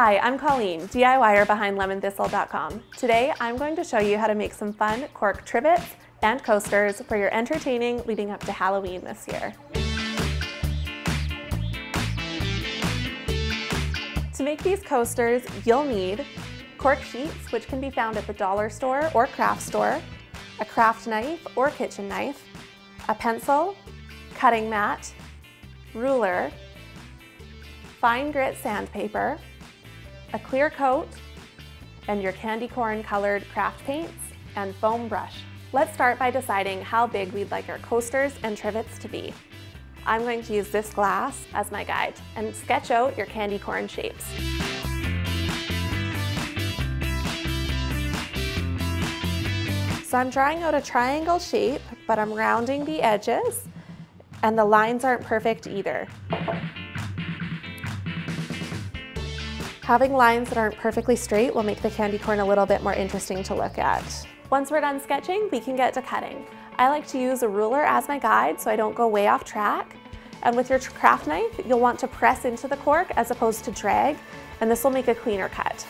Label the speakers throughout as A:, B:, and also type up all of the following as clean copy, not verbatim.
A: Hi, I'm Colleen, DIYer behind LemonThistle.com. Today, I'm going to show you how to make some fun cork trivets and coasters for your entertaining leading up to Halloween this year. To make these coasters, you'll need cork sheets, which can be found at the dollar store or craft store, a craft knife or kitchen knife, a pencil, cutting mat, ruler, fine grit sandpaper, a clear coat, and your candy corn colored craft paints and foam brush. Let's start by deciding how big we'd like our coasters and trivets to be. I'm going to use this glass as my guide and sketch out your candy corn shapes. So I'm drawing out a triangle shape, but I'm rounding the edges, and the lines aren't perfect either. Having lines that aren't perfectly straight will make the candy corn a little bit more interesting to look at. Once we're done sketching, we can get to cutting. I like to use a ruler as my guide so I don't go way off track. And with your craft knife, you'll want to press into the cork as opposed to drag, and this will make a cleaner cut.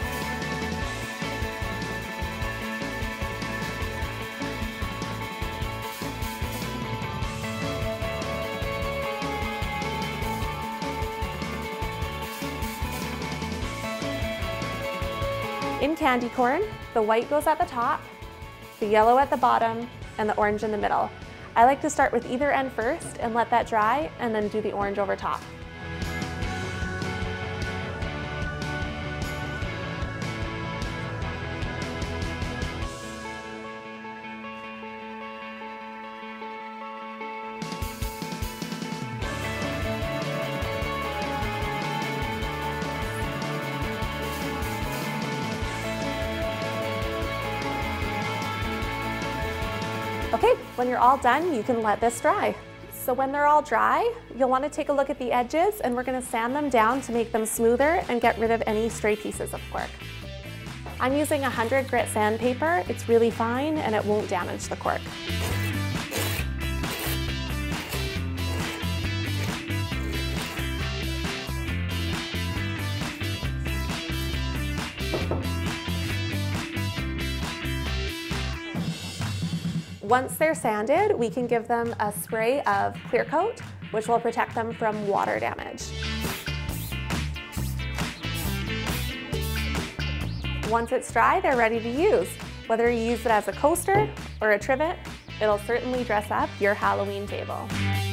A: In candy corn, the white goes at the top, the yellow at the bottom, and the orange in the middle. I like to start with either end first and let that dry, and then do the orange over top. Okay, when you're all done, you can let this dry. So when they're all dry, you'll want to take a look at the edges, and we're going to sand them down to make them smoother and get rid of any stray pieces of cork. I'm using 100 grit sandpaper. It's really fine and it won't damage the cork. Once they're sanded, we can give them a spray of clear coat, which will protect them from water damage. Once it's dry, they're ready to use. Whether you use it as a coaster or a trivet, it'll certainly dress up your Halloween table.